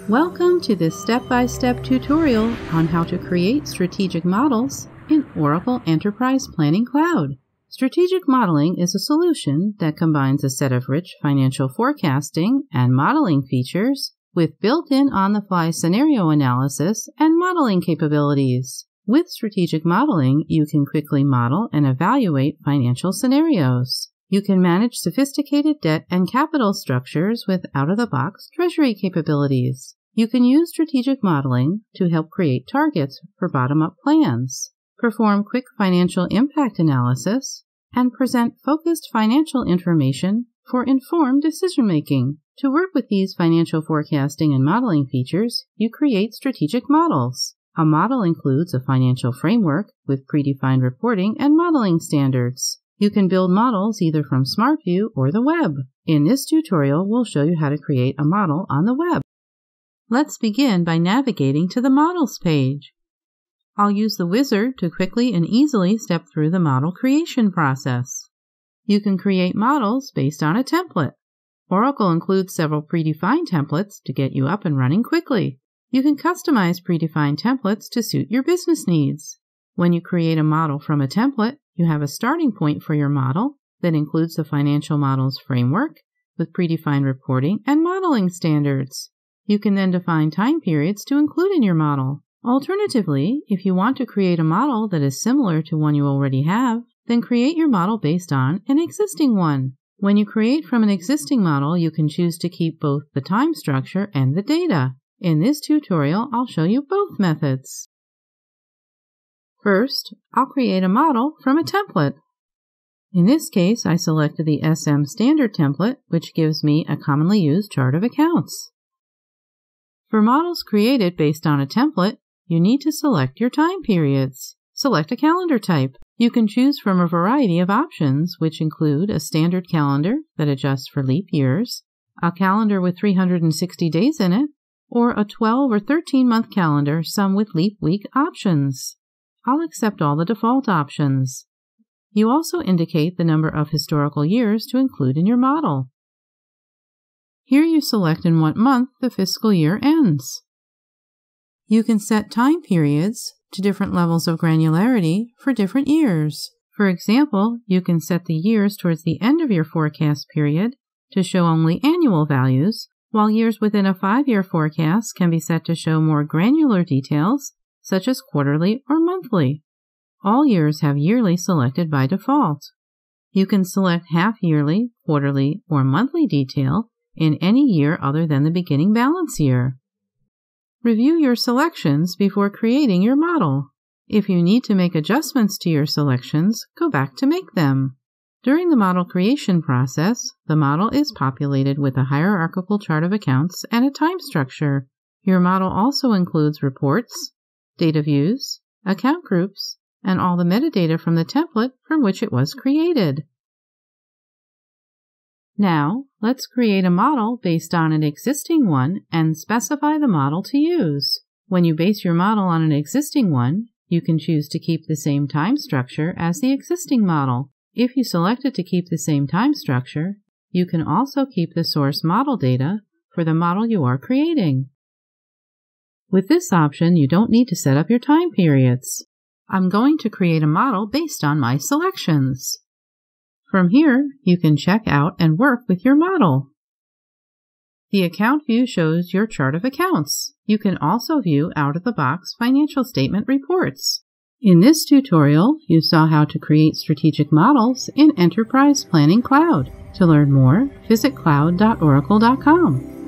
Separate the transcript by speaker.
Speaker 1: Welcome to this step-by-step tutorial on how to create strategic models in Oracle Enterprise Planning Cloud. Strategic modeling is a solution that combines a set of rich financial forecasting and modeling features with built-in on-the-fly scenario analysis and modeling capabilities. With strategic modeling, you can quickly model and evaluate financial scenarios. You can manage sophisticated debt and capital structures with out-of-the-box treasury capabilities. You can use strategic modeling to help create targets for bottom-up plans, perform quick financial impact analysis, and present focused financial information for informed decision-making. To work with these financial forecasting and modeling features, you create strategic models. A model includes a financial framework with predefined reporting and modeling standards. You can build models either from SmartView or the web. In this tutorial, we'll show you how to create a model on the web. Let's begin by navigating to the Models page. I'll use the wizard to quickly and easily step through the model creation process. You can create models based on a template. Oracle includes several predefined templates to get you up and running quickly. You can customize predefined templates to suit your business needs. When you create a model from a template, you have a starting point for your model that includes the financial models framework with predefined reporting and modeling standards. You can then define time periods to include in your model. Alternatively, if you want to create a model that is similar to one you already have, then create your model based on an existing one. When you create from an existing model, you can choose to keep both the time structure and the data. In this tutorial, I'll show you both methods. First, I'll create a model from a template. In this case, I selected the SM Standard template, which gives me a commonly used chart of accounts. For models created based on a template, you need to select your time periods. Select a calendar type. You can choose from a variety of options, which include a standard calendar that adjusts for leap years, a calendar with 360 days in it, or a 12 or 13-month calendar, some with leap week options. I'll accept all the default options. You also indicate the number of historical years to include in your model. Here you select in what month the fiscal year ends. You can set time periods to different levels of granularity for different years. For example, you can set the years towards the end of your forecast period to show only annual values, while years within a 5-year forecast can be set to show more granular details, such as quarterly or monthly. All years have yearly selected by default. You can select half-yearly, quarterly, or monthly detail in any year other than the beginning balance year. Review your selections before creating your model. If you need to make adjustments to your selections, go back to make them. During the model creation process, the model is populated with a hierarchical chart of accounts and a time structure. Your model also includes reports, data views, account groups, and all the metadata from the template from which it was created. Now, let's create a model based on an existing one and specify the model to use. When you base your model on an existing one, you can choose to keep the same time structure as the existing model. If you selected to keep the same time structure, you can also keep the source model data for the model you are creating. With this option, you don't need to set up your time periods. I'm going to create a model based on my selections. From here, you can check out and work with your model. The account view shows your chart of accounts. You can also view out-of-the-box financial statement reports. In this tutorial, you saw how to create strategic models in Enterprise Planning Cloud. To learn more, visit cloud.oracle.com.